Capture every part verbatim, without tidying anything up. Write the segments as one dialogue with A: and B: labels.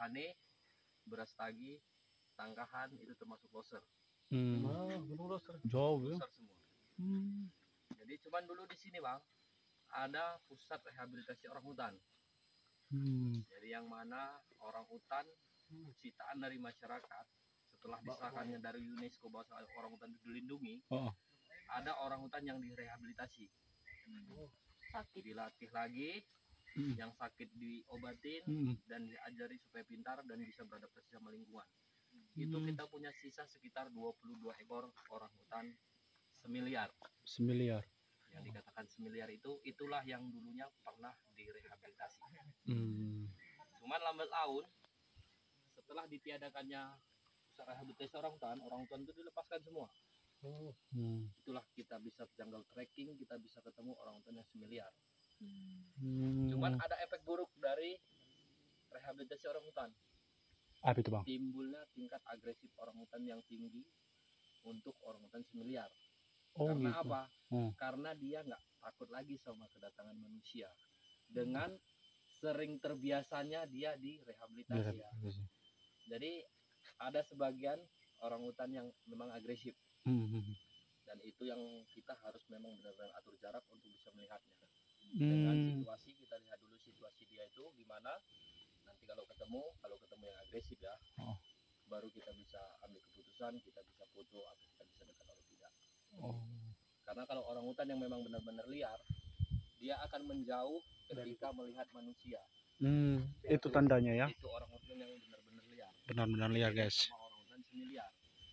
A: Kane, Brastagi, Tangkahan itu termasuk loser.
B: Hmm.
C: Ah, Gunung Loser.
B: Jauh ya.
A: Loser semua.
B: Hmm.
A: Jadi cuman dulu di sini bang ada pusat rehabilitasi orang hutan.
B: Hmm.
A: Jadi yang mana orang hutan ciptaan dari masyarakat setelah disahkannya dari UNESCO bahwa orang hutan dilindungi,
B: Oh.
A: ada orang hutan yang direhabilitasi, dilatih lagi,
B: Hmm.
A: yang sakit diobatin
B: Hmm.
A: dan diajari supaya pintar dan bisa beradaptasi sama lingkungan. Itu
B: Hmm.
A: kita punya sisa sekitar dua puluh dua ekor orang hutan semiliar.
B: Semiliar.
A: Yang dikatakan semiliar itu itulah yang dulunya pernah direhabilitasi.
B: Hmm.
A: Cuman lambat laun setelah ditiadakannya pusat rehabilitasi orang hutan, orang hutan itu dilepaskan semua.
B: Hmm.
A: Itulah kita bisa jungle trekking, kita bisa ketemu orang hutan yang semiliar.
B: Hmm.
A: Cuman ada efek buruk dari rehabilitasi orang hutan.
B: Apa itu bang?
A: Timbulnya tingkat agresif orang hutan yang tinggi untuk orang hutan semiliar.
B: Oh,
A: Karena
B: gitu.
A: apa?
B: Hmm.
A: Karena dia nggak takut lagi sama kedatangan manusia. Dengan sering terbiasanya dia direhabilitasi. Ya. Jadi ada sebagian orang hutan yang memang agresif.
B: Hmm.
A: Dan itu yang kita harus memang benar-benar atur jarak untuk bisa melihatnya. Dengan
B: Hmm.
A: situasi, kita lihat dulu situasi dia itu gimana. Nanti kalau ketemu, kalau ketemu yang agresif ya,
B: Oh.
A: baru kita bisa ambil keputusan, kita bisa foto atau kita bisa dekat atau tidak.
B: Oh.
A: Karena kalau orang hutan yang memang benar-benar liar, dia akan menjauh ketika melihat manusia.
B: Hmm. Itu tandanya ya.
A: Itu orang hutan yang benar-benar liar.
B: Benar-benar liar guys.
A: Sama orang hutan semiliar.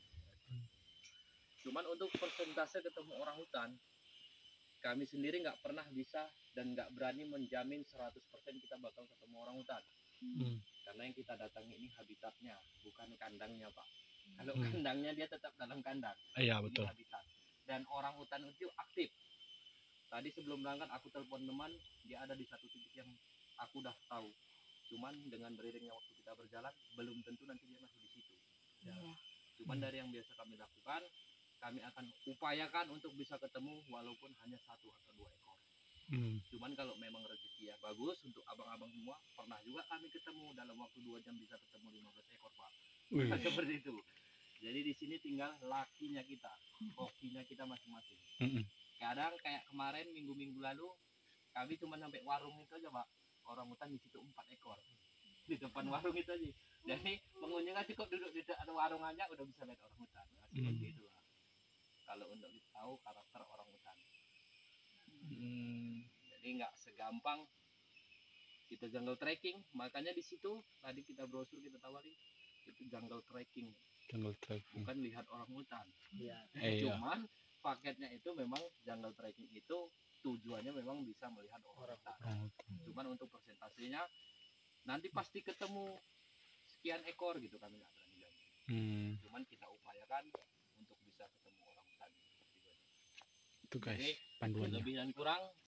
A: Cuman untuk persentase ketemu orang hutan, kami sendiri nggak pernah bisa dan nggak berani menjamin seratus persen kita bakal ketemu orang hutan.
B: Hmm.
A: Karena yang kita datangi ini habitatnya, bukan kandangnya Pak. Kalau
B: Hmm.
A: kandangnya dia tetap dalam kandang.
B: Iya
A: Ini
B: betul.
A: habitat. Dan orang hutan itu aktif. Tadi sebelum berangkat aku telepon teman, dia ada di satu titik yang aku udah tahu. Cuman dengan beriringnya waktu kita berjalan, belum tentu nanti dia masih di situ. Ya. Cuman
B: Hmm.
A: dari yang biasa kami lakukan, kami akan upayakan untuk bisa ketemu walaupun hanya satu atau dua ekor.
B: Hmm.
A: Cuman kalau memang rezeki ya bagus untuk abang-abang semua, pernah juga kami ketemu dalam waktu dua jam bisa ketemu lima belas ekor Pak.
B: Wih.
A: Seperti itu. Jadi di sini tinggal lakinya kita, hokinya kita masing-masing.
B: Hmm.
A: Kadang kayak kemarin minggu-minggu lalu kami cuma sampai warung itu aja Pak. Orang hutan di situ empat ekor di depan warung itu aja. Jadi pengunjung cukup duduk di dekat warung aja udah bisa lihat orang hutan. Nah, seperti
B: Hmm.
A: itulah. Kalau untuk tahu karakter orang hutan.
B: Hmm.
A: Jadi nggak segampang kita jungle trekking. Makanya di situ tadi kita brosur kita tawari itu jungle trekking.
B: Jungle trekking.
A: Bukan lihat orang hutan.
C: Iya.
B: Eh, iya.
A: Cuman paketnya itu memang jungle trekking itu tujuannya memang bisa melihat orang hutan.
B: Oh.
A: Cuman untuk persentasenya nanti pasti ketemu sekian ekor gitu kami nggak berani janji.
B: Hmm.
A: Cuman kita upayakan untuk bisa ketemu orang hutan.
B: Itu guys
A: Jadi
B: panduannya.
A: lebih dan kurang